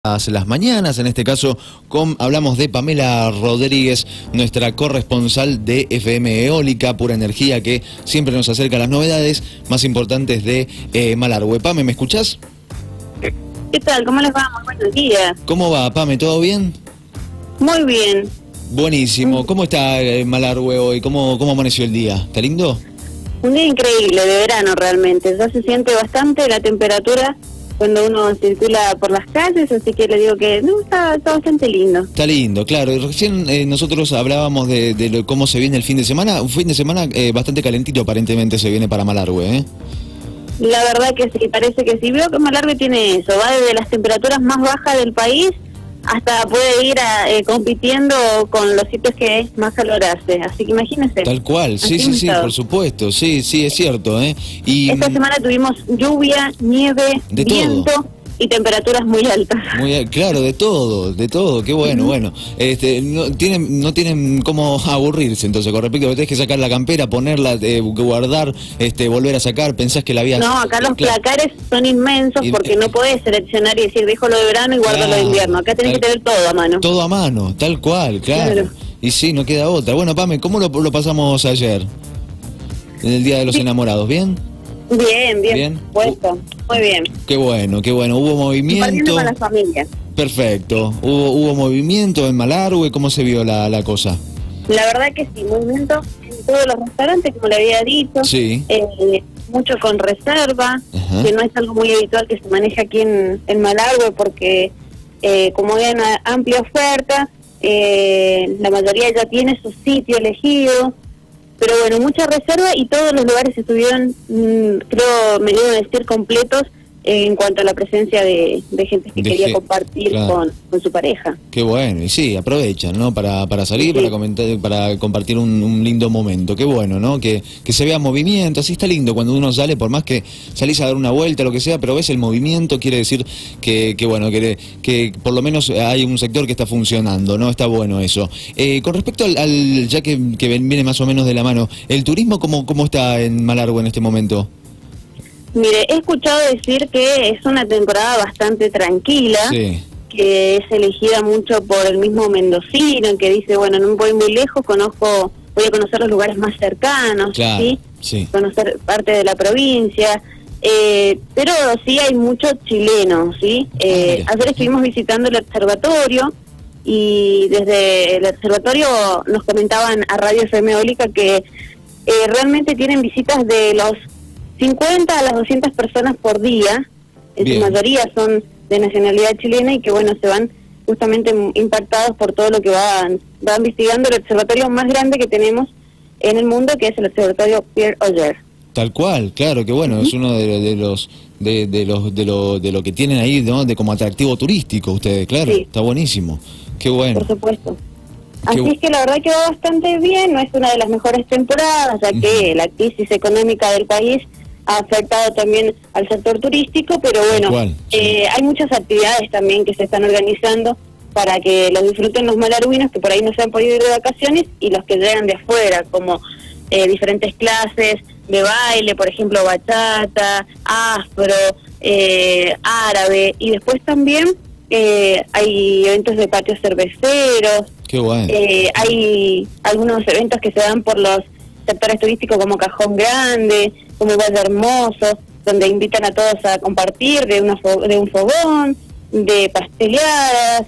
Las mañanas, en este caso hablamos de Pamela Rodríguez, nuestra corresponsal de FM Eólica, Pura Energía, que siempre nos acerca a las novedades más importantes de Malargüe. Pame, ¿me escuchás? ¿Qué tal? ¿Cómo les va? Muy buenos días. ¿Cómo va, Pame? ¿Todo bien? Muy bien. Buenísimo. ¿Cómo está Malargüe hoy? ¿Cómo amaneció el día? ¿Está lindo? Un día increíble, de verano realmente. Ya se siente bastante la temperatura cuando uno circula por las calles, así que le digo que no, está bastante lindo. Está lindo, claro. Y recién nosotros hablábamos de cómo se viene el fin de semana. Un fin de semana bastante calentito aparentemente se viene para Malargüe, ¿eh? La verdad que sí, parece que sí. Veo que Malargüe tiene eso, va desde las temperaturas más bajas del país hasta puede ir compitiendo con los sitios que más calor hace, así que imagínense. Tal cual, sí, por supuesto, sí, es cierto, ¿eh? Y esta semana tuvimos lluvia, nieve, viento todo. Y temperaturas muy altas. Claro, de todo, qué bueno, bueno. No tienen cómo aburrirse entonces, con respecto a que tenés que sacar la campera, ponerla, guardar, volver a sacar, pensás que la habías... No, acá los placares son inmensos porque no podés seleccionar y decir, dejo lo de verano y guardo lo de invierno. Acá tenés que tener todo a mano. Todo a mano, tal cual, claro. Y sí, no queda otra. Bueno, Pame, ¿cómo lo pasamos ayer? En el Día de los Enamorados, ¿bien? Bien, puesto, muy bien. Qué bueno, hubo movimiento. Con la familia. Perfecto, hubo movimiento en Malargüe, ¿cómo se vio la cosa? La verdad que sí, movimiento en todos los restaurantes, como le había dicho. Sí. Mucho con reserva, que no es algo muy habitual que se maneja aquí en Malargüe, porque como hay una amplia oferta, la mayoría ya tiene su sitio elegido. Pero bueno, mucha reserva y todos los lugares estuvieron, creo, me debo decir, completos en cuanto a la presencia de gente que quería compartir con su pareja. Qué bueno, y sí, aprovechan, ¿no? Para salir, para compartir un lindo momento. Qué bueno, ¿no? Que se vea movimiento, así está lindo cuando uno sale, por más que salís a dar una vuelta, lo que sea, pero ves el movimiento, quiere decir que por lo menos hay un sector que está funcionando, ¿no? Está bueno eso. Con respecto al ya que viene más o menos de la mano, ¿el turismo cómo está en Malargüe en este momento? Mire, he escuchado decir que es una temporada bastante tranquila, que es elegida mucho por el mismo mendocino, que dice, bueno, no voy muy lejos, voy a conocer los lugares más cercanos, ¿sí? Conocer parte de la provincia, pero sí hay muchos chilenos, ¿sí? Ayer estuvimos visitando el observatorio y desde el observatorio nos comentaban a Radio FM Eólica que realmente tienen visitas de los 50 a las 200 personas por día, en su mayoría son de nacionalidad chilena y que bueno, se van justamente impactados por todo lo que va investigando el observatorio más grande que tenemos en el mundo, que es el observatorio Pierre Auger. Tal cual, claro, que bueno, es uno de lo que tienen ahí, ¿no? De como atractivo turístico ustedes, claro, está buenísimo, qué bueno. Por supuesto. Así es que la verdad que va bastante bien, no es una de las mejores temporadas, ya que la crisis económica del país ha afectado también al sector turístico, pero bueno, hay muchas actividades también que se están organizando para que los disfruten los malargüinos que por ahí no se han podido ir de vacaciones y los que llegan de afuera, como diferentes clases de baile, por ejemplo bachata, afro, árabe, y después también hay eventos de patios cerveceros. Qué bueno. Hay algunos eventos que se dan por los sectores turísticos como Cajón Grande, como Valle Hermoso, donde invitan a todos a compartir de un fogón, de pasteleadas,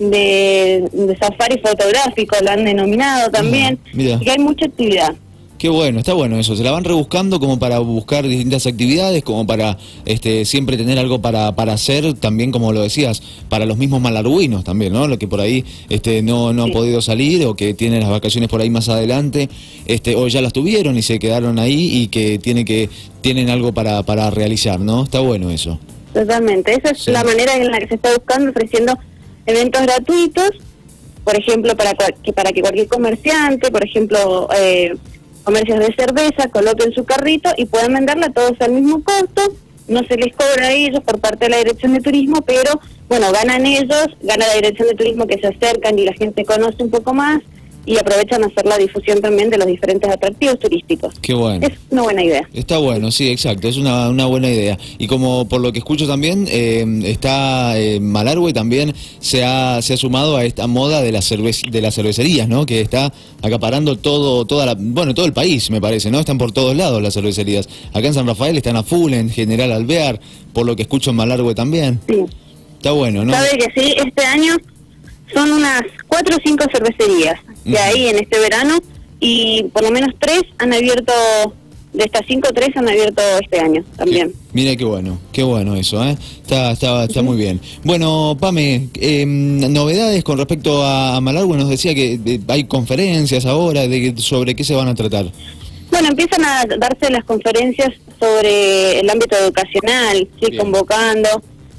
de safari fotográfico, lo han denominado también, y que hay mucha actividad. Qué bueno, está bueno eso, se la van rebuscando como para buscar distintas actividades, como para siempre tener algo para hacer, también como lo decías, para los mismos malargüinos también, ¿no? Lo que por ahí no han podido salir o que tienen las vacaciones por ahí más adelante, o ya las tuvieron y se quedaron ahí y que tienen algo para realizar, ¿no? Está bueno eso. Totalmente, esa es la manera en la que se está buscando, ofreciendo eventos gratuitos, por ejemplo, para que cualquier comerciante, por ejemplo, comercios de cerveza, coloquen su carrito y puedan venderla todos al mismo costo, no se les cobra a ellos por parte de la Dirección de Turismo, pero bueno, ganan ellos, gana la Dirección de Turismo que se acercan y la gente conoce un poco más, y aprovechan a hacer la difusión también de los diferentes atractivos turísticos. Qué bueno. Es una buena idea. Está bueno, sí, exacto, es una buena idea. Y como por lo que escucho también, está Malargüe también se ha sumado a esta moda de las cervecerías, ¿no? Que está acaparando todo el país, me parece, ¿no? Están por todos lados las cervecerías. Acá en San Rafael están a full, en General Alvear, por lo que escucho en Malargüe también. Sí. Está bueno, ¿no? Sabe que sí, este año son unas 4 o 5 cervecerías que hay en este verano, y por lo menos 3 han abierto, de estas 5, 3 han abierto este año también. Mira qué bueno eso, ¿eh? Está muy bien. Bueno, Pame, novedades con respecto a Malargüe, nos decía que hay conferencias ahora, sobre qué se van a tratar. Bueno, empiezan a darse las conferencias sobre el ámbito educacional, ¿sí? Convocando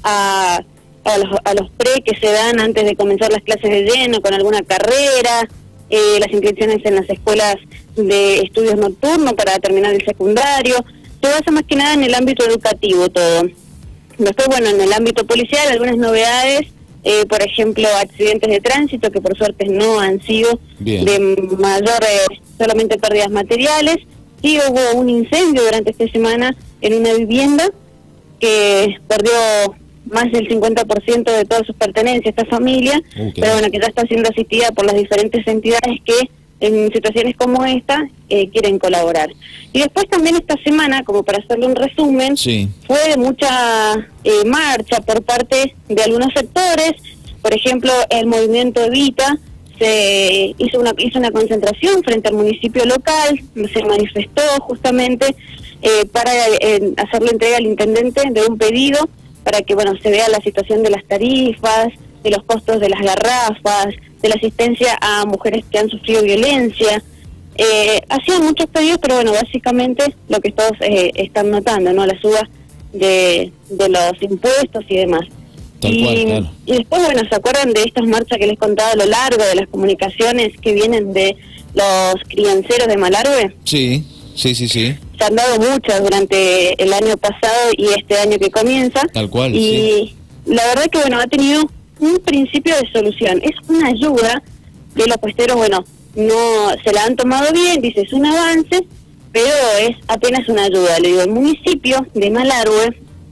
a los pre que se dan antes de comenzar las clases de lleno con alguna carrera, las inscripciones en las escuelas de estudios nocturnos para terminar el secundario. Se basa más que nada en el ámbito educativo todo. Después, bueno, en el ámbito policial algunas novedades, por ejemplo, accidentes de tránsito que por suerte no han sido de mayor, solamente pérdidas materiales. Sí hubo un incendio durante esta semana en una vivienda que perdió más del 50% de todas sus pertenencias, esta familia, pero bueno, que ya está siendo asistida por las diferentes entidades que en situaciones como esta quieren colaborar. Y después también esta semana, como para hacerle un resumen, fue de mucha marcha por parte de algunos sectores. Por ejemplo, el movimiento Evita se hizo una concentración frente al municipio local, se manifestó justamente para hacerle entrega al intendente de un pedido para que, bueno, se vea la situación de las tarifas, de los costos de las garrafas, de la asistencia a mujeres que han sufrido violencia. Hacían muchos pedidos, pero bueno, básicamente lo que todos están notando, ¿no? La suba de los impuestos y demás. Y después, bueno, ¿se acuerdan de estas marchas que les contaba a lo largo de las comunicaciones que vienen de los crianceros de Malargüe? Sí. Se han dado muchas durante el año pasado y este año que comienza. Tal cual, y la verdad que, bueno, ha tenido un principio de solución. Es una ayuda que los puesteros, bueno, no se la han tomado bien, dice, es un avance, pero es apenas una ayuda. Le digo, el municipio de Malargüe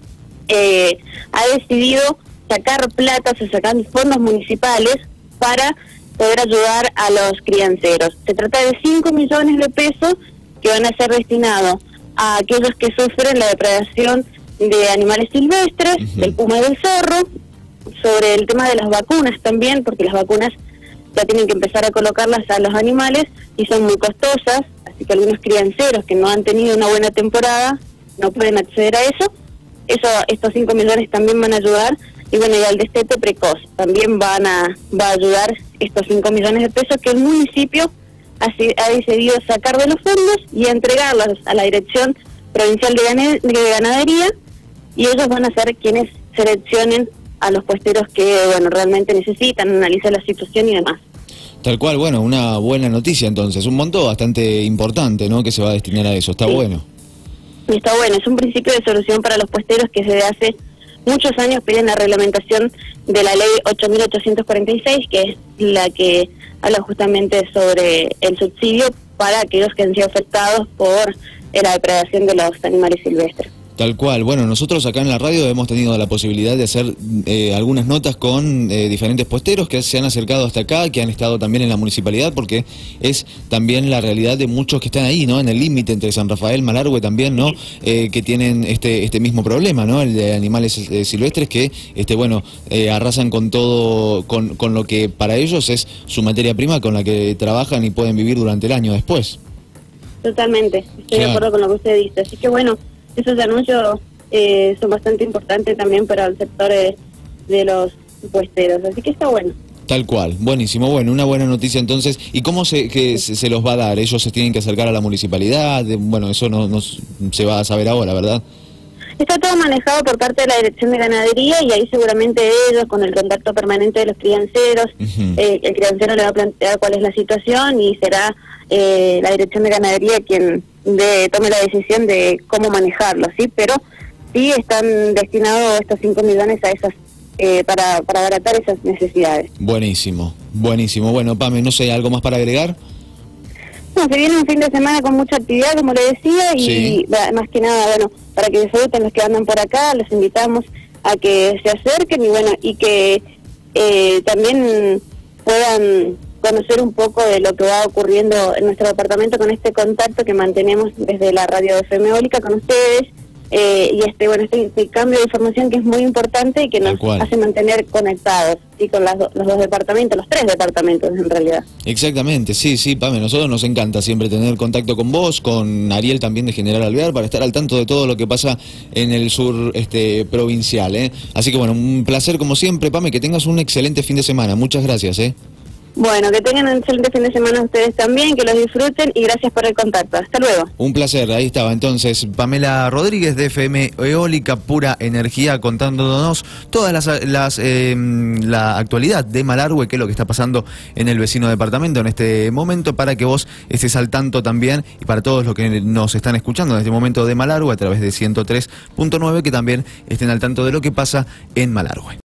ha decidido sacar plata, o sea, sacar fondos municipales para poder ayudar a los crianceros. Se trata de 5 millones de pesos que van a ser destinados a aquellos que sufren la depredación de animales silvestres, del puma y del zorro, sobre el tema de las vacunas también, porque las vacunas ya tienen que empezar a colocarlas a los animales y son muy costosas, así que algunos crianceros que no han tenido una buena temporada no pueden acceder a eso. Estos 5 millones también van a ayudar, y bueno, y al destete precoz también va a ayudar estos 5 millones de pesos que el municipio ha decidido sacar de los fondos y entregarlos a la Dirección Provincial de Ganadería, y ellos van a ser quienes seleccionen a los puesteros que, bueno, realmente necesitan, analizar la situación y demás. Tal cual, bueno, una buena noticia entonces, un monto bastante importante, ¿no?, que se va a destinar a eso, está bueno. Está bueno, es un principio de solución para los puesteros que desde hace muchos años piden la reglamentación de la ley 8.846, que es la que habla justamente sobre el subsidio para aquellos que han sido afectados por la depredación de los animales silvestres. Tal cual. Bueno, nosotros acá en la radio hemos tenido la posibilidad de hacer algunas notas con diferentes puesteros que se han acercado hasta acá, que han estado también en la municipalidad, porque es también la realidad de muchos que están ahí, ¿no? En el límite entre San Rafael, Malargüe también, ¿no? Que tienen este mismo problema, ¿no? El de animales silvestres que, bueno, arrasan con todo, con lo que para ellos es su materia prima, con la que trabajan y pueden vivir durante el año después. Totalmente. Estoy de acuerdo con lo que usted dice. Así que bueno, esos anuncios son bastante importantes también para el sector de los puesteros, así que está bueno. Tal cual, buenísimo, bueno, una buena noticia entonces. ¿Y cómo se los va a dar? ¿Ellos se tienen que acercar a la municipalidad? Bueno, eso no se va a saber ahora, ¿verdad? Está todo manejado por parte de la Dirección de Ganadería, y ahí seguramente ellos, con el contacto permanente de los crianceros, el criancero le va a plantear cuál es la situación y será la Dirección de Ganadería quien tome la decisión de cómo manejarlo, ¿sí? Pero sí están destinados estos 5 millones a esas para abaratar esas necesidades. Buenísimo, buenísimo. Bueno, Pame, no sé, ¿algo más para agregar? No, se viene un fin de semana con mucha actividad, como le decía, y sí, más que nada, bueno, para que disfruten los que andan por acá, los invitamos a que se acerquen y bueno, y que también puedan conocer un poco de lo que va ocurriendo en nuestro departamento con este contacto que mantenemos desde la radio FM Eólica con ustedes, y este cambio de información que es muy importante y que nos hace mantener conectados, y con los dos departamentos, los 3 departamentos en realidad. Exactamente, sí, Pame, nosotros nos encanta siempre tener contacto con vos, con Ariel también de General Alvear, para estar al tanto de todo lo que pasa en el sur provincial, ¿eh? Así que bueno, un placer como siempre, Pame, que tengas un excelente fin de semana, muchas gracias, ¿eh? Bueno, que tengan un excelente fin de semana ustedes también, que los disfruten y gracias por el contacto. Hasta luego. Un placer, ahí estaba entonces Pamela Rodríguez de FM Eólica Pura Energía contándonos todas la actualidad de Malargüe, que es lo que está pasando en el vecino departamento en este momento, para que vos estés al tanto también y para todos los que nos están escuchando en este momento de Malargüe a través de 103.9, que también estén al tanto de lo que pasa en Malargüe.